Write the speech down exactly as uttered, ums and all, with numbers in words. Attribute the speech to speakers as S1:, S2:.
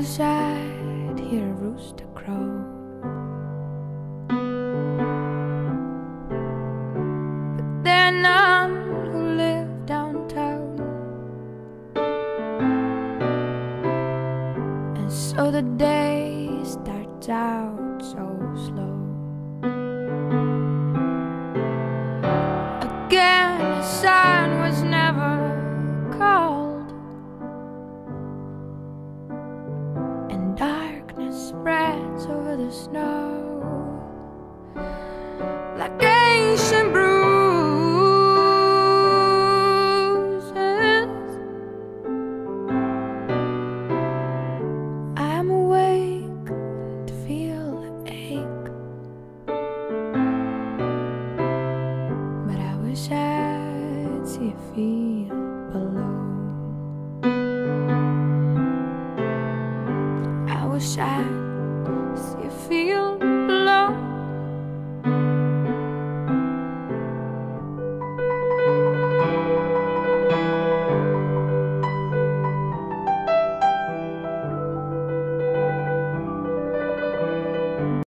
S1: wish I'd hear a rooster crow. But there are none who live downtown, and so the day starts out so slow. Again, the sun was never called, and darkness spreads over the snow like ancient bruises. I'm awake to feel the ache, but I wish I'd see your feet.